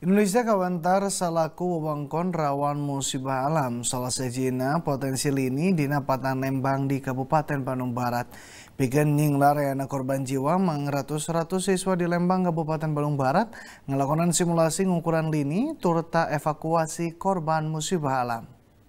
Indonesia kawentar salaku wewengkon rawan musibah alam. Salah sejina potensi lini dina Patan Lembang di Kabupaten Bandung Barat. Bikin nyinglar yana korban jiwa ratus siswa di Lembang Kabupaten Bandung Barat ngelakonan simulasi ngukuran lini turta evakuasi korban musibah alam.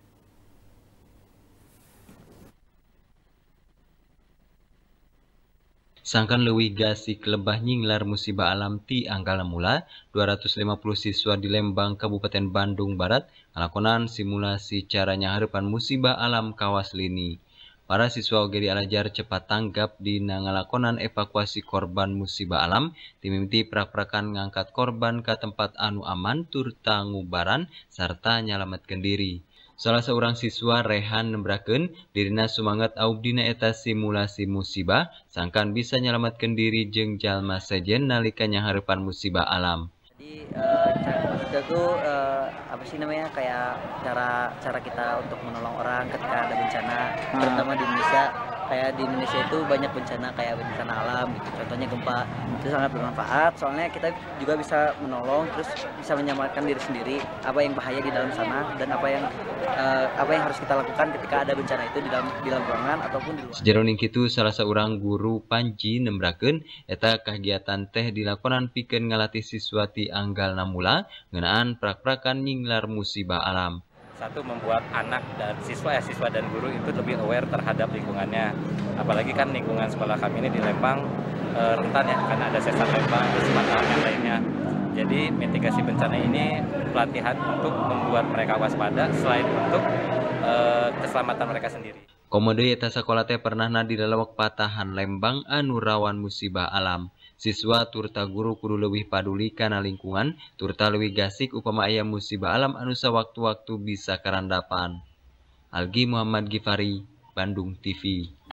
Sangkan leuwih gasik lebah nyinglar musibah alam ti angkala mula 250 siswa di Lembang Kabupaten Bandung Barat ngalakonan simulasi cara nyahareupan musibah alam kawas lini. Para siswa oge dialajar cepat tanggap dina ngalakonan evakuasi korban musibah alam, timimiti prak-prakan ngangkat korban ke tempat anu aman turta ngubaran sarta nyalametkeun diri. Salah seorang siswa Rehan nembrakeun dirina sumanget audina eta simulasi musibah sangkan bisa nyelamatkeun diri jeung jalma sejen nalika nyahareupan musibah alam. Jadi itu tuh apa sih namanya kayak cara kita untuk menolong orang ketika ada bencana, terutama di Indonesia. Kayak di Indonesia itu banyak bencana kayak bencana alam gitu, contohnya gempa. Itu sangat bermanfaat soalnya kita juga bisa menolong, terus bisa menyelamatkan diri sendiri apa yang bahaya di dalam sana dan apa yang harus kita lakukan ketika ada bencana itu di dalam ruangan ataupun di luar. Sajeroning kitu salah seorang guru Panji nembrakeun eta kagiatan teh dilakonan pikeun ngalatih siswa ti anggalna mula ngeunaan prak-prakan nyinglar musibah alam. Satu, membuat anak dan siswa dan guru itu lebih aware terhadap lingkungannya. Apalagi kan lingkungan sekolah kami ini di Lembang rentan ya, karena ada sesar Lembang dan semacam yang lainnya. Jadi mitigasi bencana ini pelatihan untuk membuat mereka waspada selain untuk keselamatan mereka sendiri. Komodo eta sakola teh pernahna di lalawak Patahan Lembang anu rawan musibah alam. Siswa turta guru kudu leuwih paduli kana lingkungan, turta leuwih gasik upama aya musibah alam anu sawaktu-waktu bisa karandapan. Algi Muhammad Gifari, Bandung TV.